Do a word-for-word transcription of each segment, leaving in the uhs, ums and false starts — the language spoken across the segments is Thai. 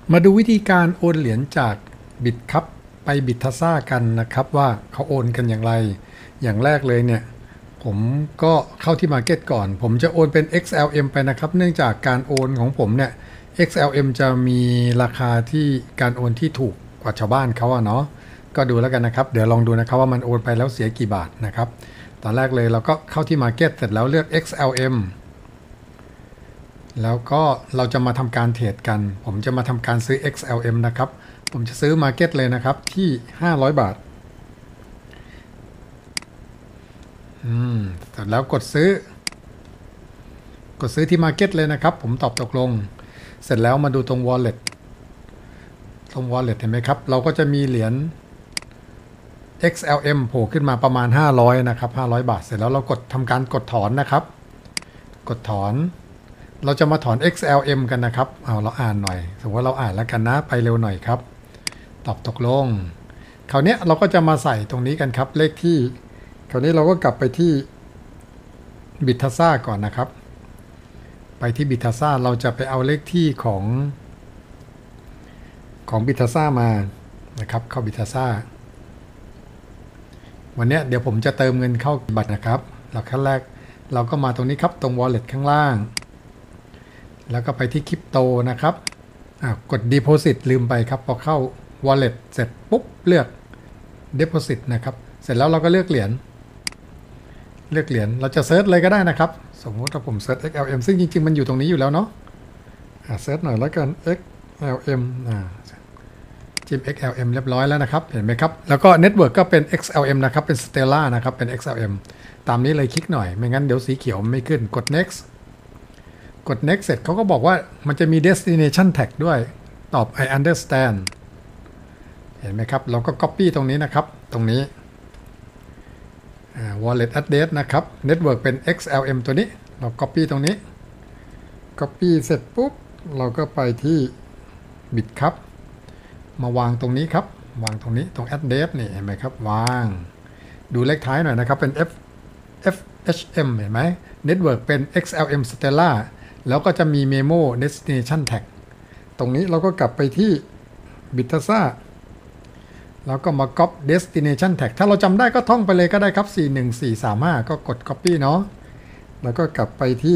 มาดูวิธีการโอนเหรียญจากบิตคัพไปบิตทัสซ่ากันนะครับว่าเขาโอนกันอย่างไรอย่างแรกเลยเนี่ยผมก็เข้าที่ Market ก่อนผมจะโอนเป็น เอ็กซ์ แอล เอ็ม ไปนะครับเนื่องจากการโอนของผมเนี่ย เอ็กซ์ แอล เอ็ม จะมีราคาที่การโอนที่ถูกกว่าชาวบ้านเขาอะเนาะก็ดูแล้วกันนะครับเดี๋ยวลองดูนะครับว่ามันโอนไปแล้วเสียกี่บาทนะครับตอนแรกเลยเราก็เข้าที่ Market เสร็จแล้วเลือก เอ็กซ์ แอล เอ็มแล้วก็เราจะมาทำการเทรดกันผมจะมาทำการซื้อ เอ็กซ์ แอล เอ็ม นะครับผมจะซื้อ Market เลยนะครับที่ห้าร้อยบาทอืมเสร็จแล้วกดซื้อกดซื้อที่ Market เลยนะครับผมตอบตกลงเสร็จแล้วมาดูตรง Wallet ตรง Wallet เห็นไหมครับเราก็จะมีเหรียญ เอ็กซ์ แอล เอ็ม โผล่ขึ้นมาประมาณห้าร้อยนะครับห้าร้อยบาทเสร็จแล้วเรากดทำการกดถอนนะครับกดถอนเราจะมาถอน เอ็กซ์ แอล เอ็ม กันนะครับเอาเราอ่านหน่อยสมมติว่าเราอ่านแล้วกันนะไปเร็วหน่อยครับตอบตกลงคราวนี้เราก็จะมาใส่ตรงนี้กันครับเลขที่คราวนี้เราก็กลับไปที่บิตทัสซ่าก่อนนะครับไปที่บิตทัสซ่าเราจะไปเอาเลขที่ของของบิตทัสซ่ามานะครับเข้าบิตทัสซ่าวันนี้เดี๋ยวผมจะเติมเงินเข้าบัตรนะครับเราขั้นแรกเราก็มาตรงนี้ครับตรง Wallet ข้างล่างแล้วก็ไปที่คริปโตนะครับกด Deposit ลืมไปครับพอเข้า Wallet เสร็จปุ๊บเลือก Deposit นะครับเสร็จแล้วเราก็เลือกเหรียญเลือกเหรียญเราจะเซิร์ชเลยก็ได้นะครับสมมติว่าผมเซิร์ช เอ็กซ์ แอล เอ็ม ซึ่งจริงๆมันอยู่ตรงนี้อยู่แล้วเนาะเซิร์ชหน่อยแล้วกัน เอ็กซ์ แอล เอ็ม อ่าจิ้ม เอ็กซ์ แอล เอ็ม เรียบร้อยแล้วนะครับเห็นไหมครับแล้วก็ Network ก็เป็น เอ็กซ์ แอล เอ็ม นะครับเป็น Stellar นะครับเป็น เอ็กซ์ แอล เอ็ม ตามนี้เลยคลิกหน่อยไม่งั้นเดี๋ยวสีเขียวไม่ขึ้นกด next กด next เสร็จเขาก็บอกว่ามันจะมี destination tag ด้วยตอบ I understand เห็นไหมครับเราก็ copy ตรงนี้นะครับตรงนี้ wallet address นะครับ network เป็น เอ็กซ์ แอล เอ็ม ตัวนี้เรา copy ตรงนี้ copy เสร็จปุ๊บเราก็ไปที่ Bitcup มาวางตรงนี้ครับวางตรงนี้ตรง address นี่เห็นไหมครับวางดูเลขท้ายหน่อยนะครับเป็น F F H M เห็นไหม network เป็น เอ็กซ์ แอล เอ็ม Stellar แล้วก็จะมี memo destination tag ตรงนี้เราก็กลับไปที่ Bitassaแล้วก็มา copy destination tag ถ้าเราจำได้ก็ท่องไปเลยก็ได้ครับสี่หนึ่งสี่สามห้าก็กด copy เนาะแล้วก็กลับไปที่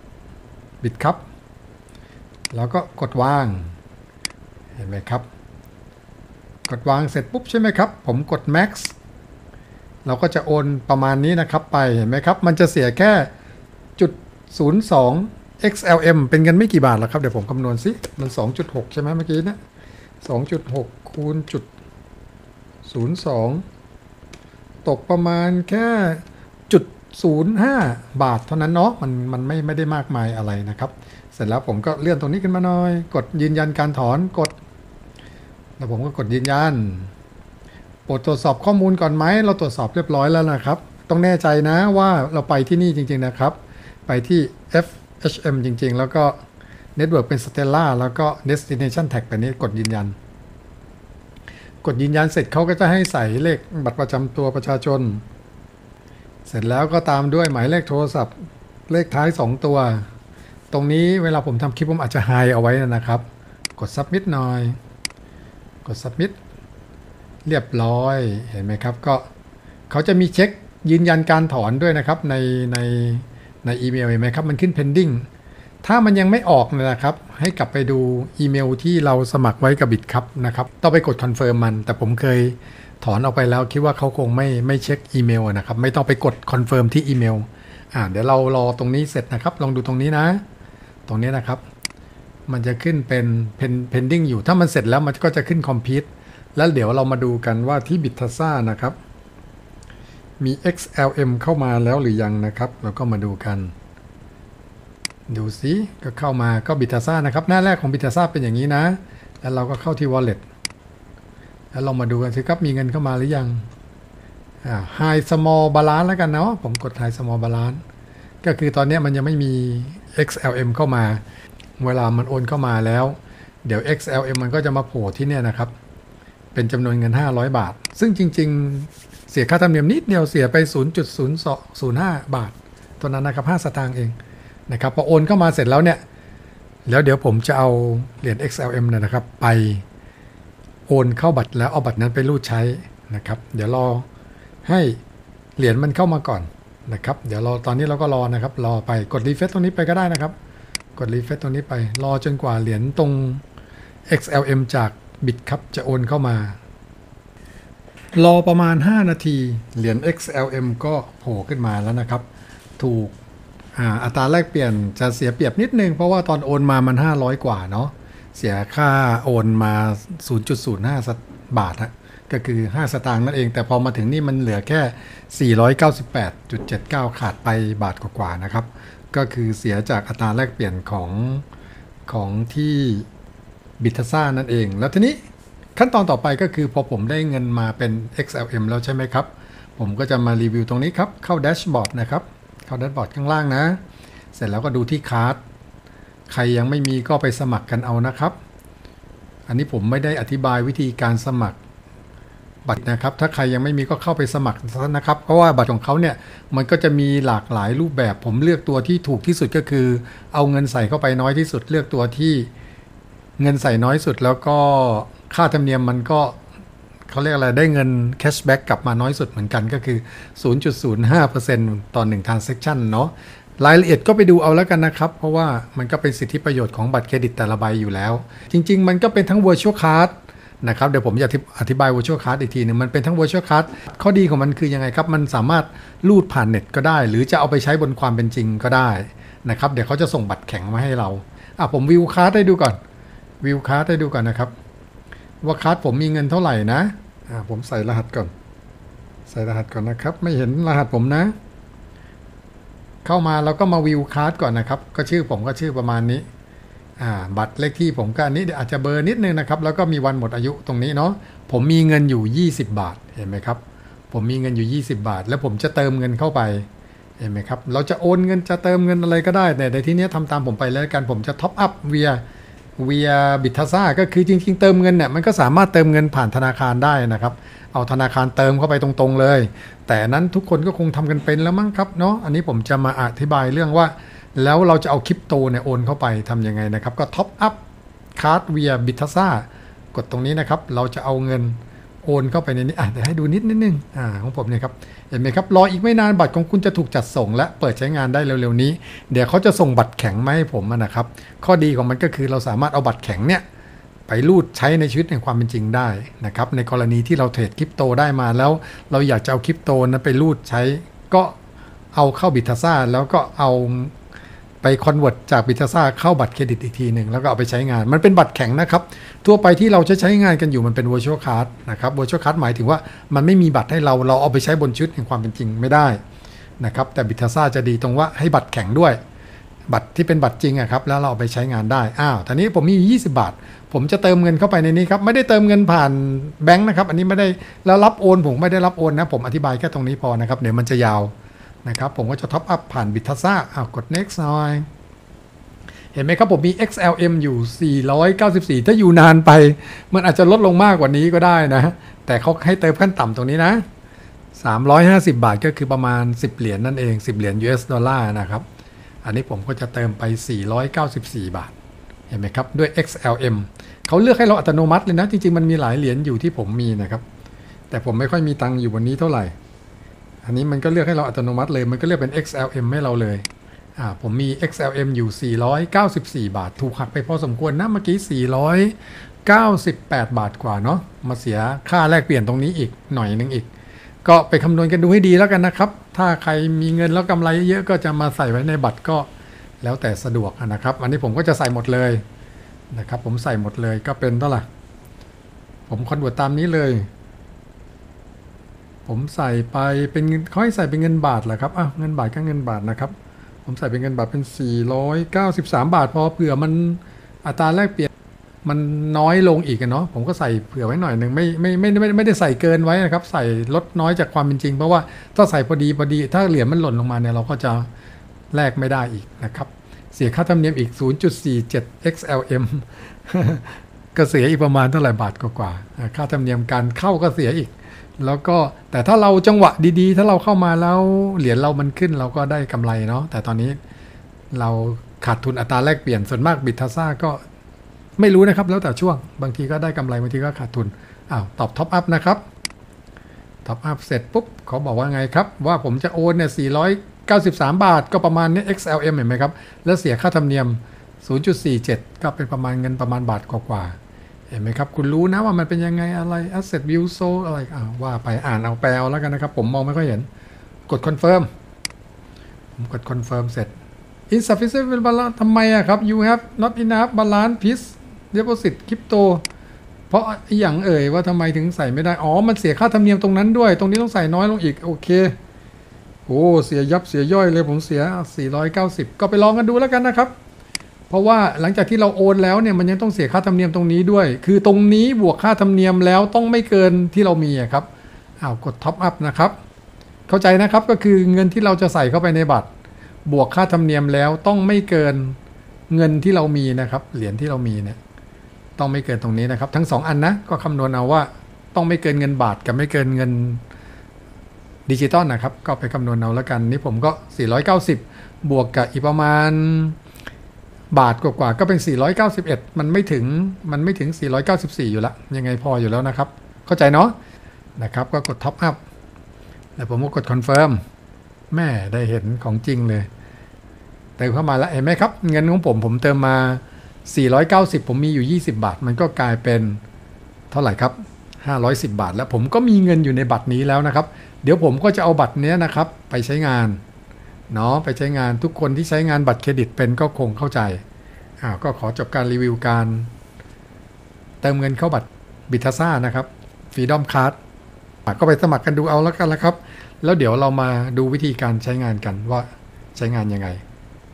Bitcup แล้วก็กดวางเห็นไหมครับกดวางเสร็จปุ๊บใช่ไหมครับผมกด max เราก็จะโอนประมาณนี้นะครับไปเห็นไหมครับมันจะเสียแค่จุดศูนย์สอง เอ็กซ์ แอล เอ็ม เป็นเงินไม่กี่บาทหรอกครับเดี๋ยวผมคำนวณสิมัน สองจุดหก ใช่ไหมเมื่อกี้นะ สองจุดหก คูณจุดศูนย์สองตกประมาณแค่จุดศูนย์ห้าบาทเท่านั้นเนาะมันมันไม่ไม่ได้มากมายอะไรนะครับเสร็จแล้วผมก็เลื่อนตรงนี้ขึ้นมาหน่อยกดยืนยันการถอนกดแล้วผมก็กดยืนยันโปรดตรวจสอบข้อมูลก่อนไหมเราตรวจสอบเรียบร้อยแล้วนะครับต้องแน่ใจนะว่าเราไปที่นี่จริงๆนะครับไปที่ F H M จริงๆแล้วก็ Network เป็น Stellar แล้วก็ Destination Tag ไปนี้กดยืนยันกดยืนยันเสร็จเขาก็จะให้ใส่เลขบัตรประจำตัวประชาชนเสร็จแล้วก็ตามด้วยหมายเลขโทรศัพท์เลขท้ายสองตัวตรงนี้เวลาผมทำคลิปผมอาจจะไฮเอาไว้นะครับกด Submit หน่อยกด Submit เรียบร้อยเห็นไหมครับก็เขาจะมีเช็คยืนยันการถอนด้วยนะครับในในในอีเมลเห็นไหมครับมันขึ้น pending ถ้ามันยังไม่ออกนะครับให้กลับไปดูอีเมลที่เราสมัครไว้กับ Bitcup นะครับต้องไปกดคอนเฟิร์มมันแต่ผมเคยถอนออกไปแล้วคิดว่าเขาคงไม่ไม่เช็คอีเมลนะครับไม่ต้องไปกดคอนเฟิร์มที่อีเมลอ่าเดี๋ยวเรารอตรงนี้เสร็จนะครับลองดูตรงนี้นะตรงนี้นะครับมันจะขึ้นเป็น pending อยู่ถ้ามันเสร็จแล้วมันก็จะขึ้น complete แล้วเดี๋ยวเรามาดูกันว่าที่ Bitassa นะครับมี เอ็กซ์ แอล เอ็ม เข้ามาแล้วหรือยังนะครับเราก็มาดูกันดูสิก็เข้ามาก็ Bitassa นะครับหน้าแรกของ Bitassa เป็นอย่างนี้นะแล้วเราก็เข้าที่ Wallet แล้วเรามาดูกันสิครับมีเงินเข้ามาหรือยังอ่า High Small Balance แล้วกันเนาะผมกด High Small Balance ก็คือตอนนี้มันยังไม่มี เอ็กซ์ แอล เอ็ม เข้ามาเวลามันโอนเข้ามาแล้วเดี๋ยว เอ็กซ์ แอล เอ็ม มันก็จะมาโผล่ที่เนี่ยนะครับเป็นจำนวนเงินห้าร้อยบาทซึ่งจริงๆเสียค่าธรรมเนียมนิดเดียวเสียไป ศูนย์จุดศูนย์ศูนย์ห้า บาทตัวนั้นนะครับห้าสตางค์เองนะครับพอโอนเข้ามาเสร็จแล้วเนี่ยแล้วเดี๋ยวผมจะเอาเหรียญ เอ็กซ์ แอล เอ็ม เนี่ยนะครับไปโอนเข้าบัตรแล้วเอาบัตรนั้นไปรูดใช้นะครับเดี๋ยวรอให้เหรียญมันเข้ามาก่อนนะครับเดี๋ยวรอตอนนี้เราก็รอนะครับรอไปกดรีเฟรชตรงนี้ไปก็ได้นะครับกดรีเฟรชตรงนี้ไปรอจนกว่าเหรียญตรง เอ็กซ์ แอล เอ็ม จากบิตครับจะโอนเข้ามารอประมาณห้านาทีเหรียญ เอ็กซ์ แอล เอ็ม ก็โผล่ขึ้นมาแล้วนะครับถูกอัตราแลกเปลี่ยนจะเสียเปรียบนิดนึงเพราะว่าตอนโอนมามันห้าร้อยกว่าเนาะเสียค่าโอนมา ศูนย์จุดศูนย์ห้า บาทฮะก็คือห้าสตางค์นั่นเองแต่พอมาถึงนี่มันเหลือแค่ สี่ร้อยเก้าสิบแปดจุดเจ็ดเก้า ขาดไปบาทกว่าๆนะครับก็คือเสียจากอัตราแลกเปลี่ยนของของที่บิทซ่านั่นเองแล้วทีนี้ขั้นตอนต่อไปก็คือพอผมได้เงินมาเป็น เอ็กซ์ แอล เอ็ม แล้วใช่ไหมครับผมก็จะมารีวิวตรงนี้ครับเข้าแดชบอร์ดนะครับเข้าแดชบอร์ดข้างล่างนะเสร็จแล้วก็ดูที่คาร์ดใครยังไม่มีก็ไปสมัครกันเอานะครับอันนี้ผมไม่ได้อธิบายวิธีการสมัครบัตรนะครับถ้าใครยังไม่มีก็เข้าไปสมัครนะครับเพราะว่าบัตรของเขาเนี่ยมันก็จะมีหลากหลายรูปแบบผมเลือกตัวที่ถูกที่สุดก็คือเอาเงินใส่เข้าไปน้อยที่สุดเลือกตัวที่เงินใส่น้อยสุดแล้วก็ค่าธรรมเนียมมันก็เขาเรียกอะไรได้เงินแคชแบ็กกลับมาน้อยสุดเหมือนกันก็คือ ศูนย์จุดศูนย์ห้าเปอร์เซ็นต์ ต่อหนึ่ง transaction เนาะรายละเอียดก็ไปดูเอาแล้วกันนะครับเพราะว่ามันก็เป็นสิทธิประโยชน์ของบัตรเครดิตแต่ละใบอยู่แล้วจริงๆมันก็เป็นทั้ง virtual card นะครับเดี๋ยวผมจะอธิบาย virtual card อีกทีนึงมันเป็นทั้ง virtual card ข้อดีของมันคือยังไงครับมันสามารถรูดผ่านเน็ตก็ได้หรือจะเอาไปใช้บนความเป็นจริงก็ได้นะครับเดี๋ยวเขาจะส่งบัตรแข็งมาให้เราอ่ะผมวิวคาร์ดให้ดูก่อนวิวคาร์ดให้ดูก่อนนะครับว่าคาร์ดผมมีเงินเท่าไหร่นะอ่าผมใส่รหัสก่อนใส่รหัสก่อนนะครับไม่เห็นรหัสผมนะเข้ามาเราก็มาวิวคาร์ดก่อนนะครับก็ชื่อผมก็ชื่อประมาณนี้อ่าบัตรเลขที่ผมก็อันนี้อาจจะเบอร์นิดนึงนะครับแล้วก็มีวันหมดอายุตรงนี้เนาะผมมีเงินอยู่ยี่สิบบาทเห็นไหมครับผมมีเงินอยู่ยี่สิบบาทแล้วผมจะเติมเงินเข้าไปเห็นไหมครับเราจะโอนเงินจะเติมเงินอะไรก็ได้แต่ในที่นี้ทำตามผมไปแล้วกันผมจะท็อปอัพเวียเวียบิทซ่าก็คือจริงๆเติมเงินเนี่ยมันก็สามารถเติมเงินผ่านธนาคารได้นะครับเอาธนาคารเติมเข้าไปตรงๆเลยแต่นั้นทุกคนก็คงทำกันเป็นแล้วมั้งครับเนาะอันนี้ผมจะมาอธิบายเรื่องว่าแล้วเราจะเอาคริปโตเนี่ยโอนเข้าไปทำยังไงนะครับก็ท็อปอัพคาร์ดเวียบิทซ่ากดตรงนี้นะครับเราจะเอาเงินโอนเข้าไปในนี้อ่ะเดี๋ยวให้ดูนิดนิดนึงอ่าของผมเนี่ยครับเห็นไหมครับรออีกไม่นานบัตรของคุณจะถูกจัดส่งและเปิดใช้งานได้เร็วๆนี้เดี๋ยวเขาจะส่งบัตรแข็งมาให้ผมนะครับข้อดีของมันก็คือเราสามารถเอาบัตรแข็งเนี่ยไปรูดใช้ในชีวิตในความเป็นจริงได้นะครับในกรณีที่เราเทรดคริปโตได้มาแล้วเราอยากจะเอาคริปโตนั้นไปรูดใช้ก็เอาเข้าบิทซ่าแล้วก็เอาไปคอนเวิร์ตจากบิทซ่าเข้าบัตรเครดิตอีกทีหนึ่งแล้วก็เอาไปใช้งานมันเป็นบัตรแข็งนะครับทั่วไปที่เราใช้ใช้งานกันอยู่มันเป็น virtual card นะครับ virtual card หมายถึงว่ามันไม่มีบัตรให้เราเราเอาไปใช้บนชีวิตแห่งความเป็นจริงไม่ได้นะครับแต่บิทซ่าจะดีตรงว่าให้บัตรแข็งด้วยบัตรที่เป็นบัตรจริงอะครับแล้วเราเอาไปใช้งานได้อ้าวทีนี้ผมมียี่สิบบาทผมจะเติมเงินเข้าไปในนี้ครับไม่ได้เติมเงินผ่านแบงค์นะครับอันนี้ไม่ได้แล้วรับโอนผมไม่ได้รับโอนนะผมอธิบายแค่ตรงนี้พอนะครับเดี๋ยวมันจะยาวนะครับผมก็จะท็อปอัพผ่านบิทซ่าอ้าวกด next หน่อยเห็นไหมครับผมมี เอ็กซ์ แอล เอ็ม อยู่สี่ร้อยเก้าสิบสี่ถ้าอยู่นานไปมันอาจจะลดลงมากกว่านี้ก็ได้นะแต่เขาให้เติมขั้นต่ำตรงนี้นะสามร้อยห้าสิบบาทก็คือประมาณสิบเหรียญนั่นเองสิบเหรียญ ยู เอส ดอลลาร์นะครับอันนี้ผมก็จะเติมไปสี่ร้อยเก้าสิบสี่บาทเห็นไหมครับด้วย เอ็กซ์ แอล เอ็ม เขาเลือกให้เราอัตโนมัติเลยนะจริงๆมันมีหลายเหรียญอยู่ที่ผมมีนะครับแต่ผมไม่ค่อยมีตังค์อยู่วันนี้เท่าไหร่อันนี้มันก็เลือกให้เราอัตโนมัติเลยมันก็เลือกเป็น เอ็กซ์ แอล เอ็ม ให้เราเลยอ่าผมมี เอ็กซ์ แอล เอ็ม อยู่สี่ร้อยเก้าสิบสี่บาทถูกหักไปพอสมควรนะเมื่อกี้สี่ร้อยเก้าสิบแปดบาทกว่าเนาะมาเสียค่าแลกเปลี่ยนตรงนี้อีกหน่อยนึงอีกก็ไปคำนวณกันดูให้ดีแล้วกันนะครับถ้าใครมีเงินแล้วกำไรเยอะก็จะมาใส่ไว้ในบัตรก็แล้วแต่สะดวกนะครับอันนี้ผมก็จะใส่หมดเลยนะครับผมใส่หมดเลยก็เป็นเท่าไหร่ผมคอนเวิร์ตตามนี้เลยผมใส่ไปเป็นเขาให้ใส่เป็นเงินบาทเหรอครับอ่ะเงินบาทก็เงินบาทนะครับผมใส่เป็นเงินบาทเป็นสี่ร้อยเก้าสิบสามบาทพอเผื่อมันอัตราแลกเปลี่ยนมันน้อยลงอีกเนาะผมก็ใส่เผื่อไว้หน่อยหนึ่งไม่ไม่ไม่ไม่ไม่ได้ใส่เกินไว้นะครับใส่ลดน้อยจากความเป็นจริงเพราะว่าถ้าใส่พอดีพอดีถ้าเหรียญมันหล่นลงมาเนี่ยเราก็จะแลกไม่ได้อีกนะครับเสียค่าธรรมเนียมอีก ศูนย์จุดสี่เจ็ด เอ็กซ์ แอล เอ็ม ก็เสียอีกประมาณเท่าไหร่บาทกว่าๆค่าธรรมเนียมการเข้าก็เสียอีกแล้วก็แต่ถ้าเราจังหวะดีๆถ้าเราเข้ามาแล้วเหรียญเรามันขึ้นเราก็ได้กำไรเนาะแต่ตอนนี้เราขาดทุนอัตราแลกเปลี่ยนส่วนมากบิททาซ่าก็ไม่รู้นะครับแล้วแต่ช่วงบางทีก็ได้กำไรบางทีก็ขาดทุนอ้าวตอบท็อปอัพนะครับท็อปอัพเสร็จปุ๊บเขาบอกว่าไงครับว่าผมจะโอนเนี่ยสี่ร้อยเก้าสิบสามบาทก็ประมาณนี้ เอ็กซ์ แอล เอ็ม เห็นไหมครับแล้วเสียค่าธรรมเนียม ศูนย์จุดสี่เจ็ด ก็เป็นประมาณเงินประมาณบาทกว่าๆเห็นไหมครับคุณรู้นะว่ามันเป็นยังไงอะไร asset view so อะไรอ่าว่าไปอ่านเอาแปลเอาแล้วกันนะครับผมมองไม่ค่อยเห็นกด confirm ผมกด confirm เสร็จ insufficient balance ทำไมอะครับ you have not enough balance please deposit crypto เพราะอย่างเอ่ยว่าทำไมถึงใส่ไม่ได้อ๋อมันเสียค่าธรรมเนียมตรงนั้นด้วยตรงนี้ต้องใส่น้อยลงอีกโอเคโอ้เสียยับเสียย่อยเลยผมเสียสี่ร้อยเก้าสิบก็ไปลองกันดูแล้วกันนะครับเพราะว่าหลังจากที่เราโอนแล้วเนี่ยมันยังต้องเสียค่าธรรมเนียมตรงนี้ด้วยคือตรงนี้บวกค่าธรรมเนียมแล้วต้องไม่เกินที่เรามีครับอ้าวกดท็อปอัพนะครับเข้าใจนะครับก็คือเงินที่เราจะใส่เข้าไปในบัตรบวกค่าธรรมเนียมแล้วต้องไม่เกินเงินที่เรามีนะครับเหรียญที่เรามีเนี่ยต้องไม่เกินตรงนี้นะครับทั้งสองอันนะก็คำนวณเอาว่าต้องไม่เกินเงินบาทกับไม่เกินเงินดิจิตอลนะครับก็ไปคำนวณเอาแล้วกันนี่ผมก็สี่ร้อยเก้าสิบบวกกับอีกประมาณบาทกว่าๆก็เป็นสี่ร้อยเก้าสิบเอ็ดมันไม่ถึงมันไม่ถึงสี่ร้อยเก้าสิบสี่อยู่แล้วยังไงพออยู่แล้วนะครับเข้าใจเนาะนะครับก็กดท็อปอัพแล้วผมก็กดคอนเฟิร์มแม่ได้เห็นของจริงเลยเติมเข้ามาแล้วเห็นไหมครับเงินของผมผมเติมมาสี่ร้อยเก้าสิบผมมีอยู่ยี่สิบบาทมันก็กลายเป็นเท่าไหร่ครับห้าร้อยสิบบาทแล้วผมก็มีเงินอยู่ในบัตรนี้แล้วนะครับเดี๋ยวผมก็จะเอาบัตรนี้นะครับไปใช้งานเนาะไปใช้งานทุกคนที่ใช้งานบัตรเครดิตเป็นก็คงเข้าใจอ้าวก็ขอจบการรีวิวการเติมเงินเข้าบัตรบิททาซ่านะครับ Freedom Card ก็ไปสมัครกันดูเอาแล้วกันละครับแล้วเดี๋ยวเรามาดูวิธีการใช้งานกันว่าใช้งานยังไง